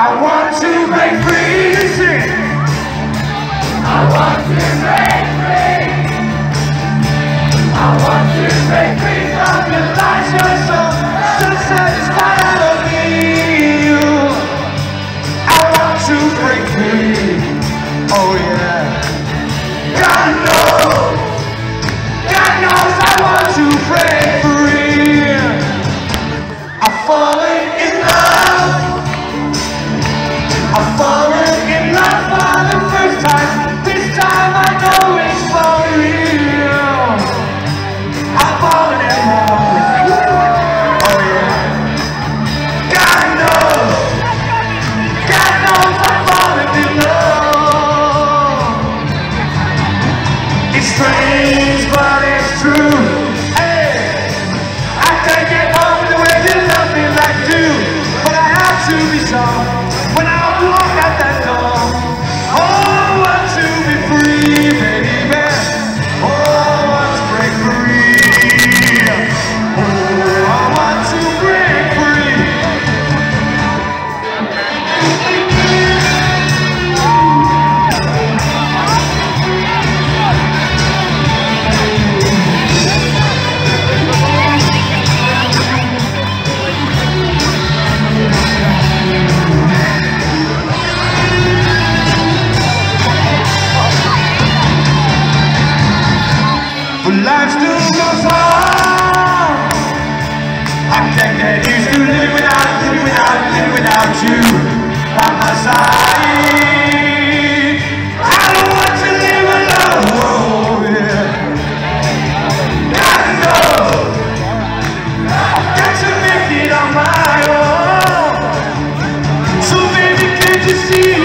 want to break free. Sing. I want to break free. I want to break free from your lies. You're so satisfied of me. I want to break free. Oh yeah. God knows I want to break free. I've fallen in love. I've fallen in love for the first time. This time I know it's for real. I've fallen in love with you. Oh yeah. God knows I've fallen in love. It's strange but it's true. Hey, I can't get over the way you love me like you, but I have to be strong when I walk out that door. Oh, I want to be free, baby. Oh, I want to break free. Oh, I want to break free. But life still goes on. I can't get used to living without you by my side. I don't want to live alone. Yeah. God knows I've got to make it on my own. So baby, can't you see?